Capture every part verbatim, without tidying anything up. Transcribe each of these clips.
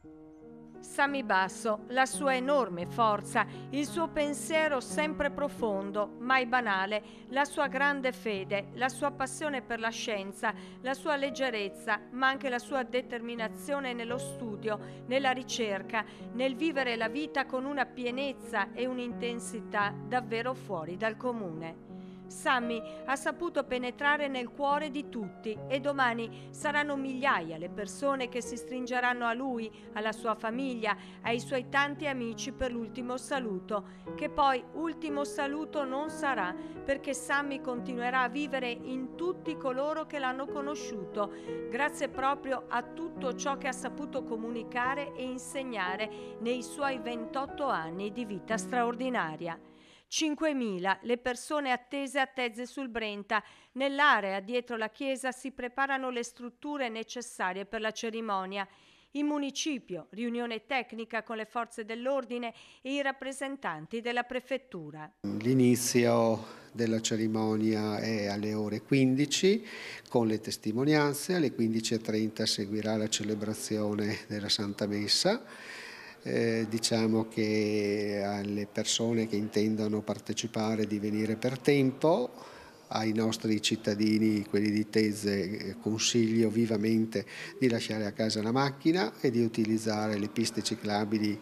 Sami Basso, la sua enorme forza, il suo pensiero sempre profondo, mai banale, la sua grande fede, la sua passione per la scienza, la sua leggerezza, ma anche la sua determinazione nello studio, nella ricerca, nel vivere la vita con una pienezza e un'intensità davvero fuori dal comune. Sammy ha saputo penetrare nel cuore di tutti e domani saranno migliaia le persone che si stringeranno a lui, alla sua famiglia, ai suoi tanti amici per l'ultimo saluto, che poi ultimo saluto non sarà, perché Sammy continuerà a vivere in tutti coloro che l'hanno conosciuto, grazie proprio a tutto ciò che ha saputo comunicare e insegnare nei suoi ventotto anni di vita straordinaria. cinquemila le persone attese a Tezze sul Brenta. Nell'area dietro la chiesa si preparano le strutture necessarie per la cerimonia. Il municipio, riunione tecnica con le forze dell'ordine e i rappresentanti della prefettura. L'inizio della cerimonia è alle ore quindici con le testimonianze, alle quindici e trenta seguirà la celebrazione della Santa Messa. Eh, diciamo che alle persone che intendono partecipare di venire per tempo, ai nostri cittadini, quelli di Tezze, consiglio vivamente di lasciare a casa la macchina e di utilizzare le piste ciclabili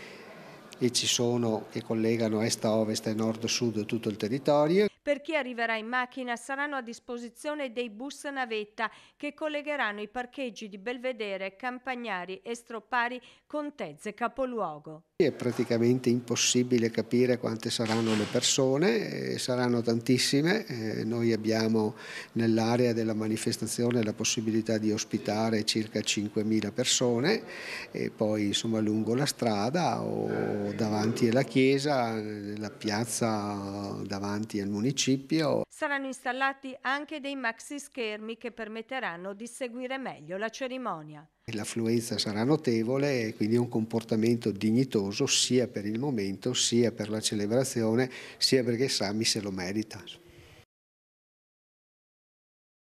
e ci sono che collegano est a ovest e nord a sud tutto il territorio. Per chi arriverà in macchina saranno a disposizione dei bus navetta che collegheranno i parcheggi di Belvedere, Campagnari e Stroppari con Tezze capoluogo. È praticamente impossibile capire quante saranno le persone, eh, saranno tantissime. Eh, noi abbiamo nell'area della manifestazione la possibilità di ospitare circa cinquemila persone e poi insomma lungo la strada o davanti alla chiesa, nella piazza davanti al municipio. Saranno installati anche dei maxi schermi che permetteranno di seguire meglio la cerimonia. L'affluenza sarà notevole e quindi un comportamento dignitoso sia per il momento, sia per la celebrazione, sia perché Sammy se lo merita.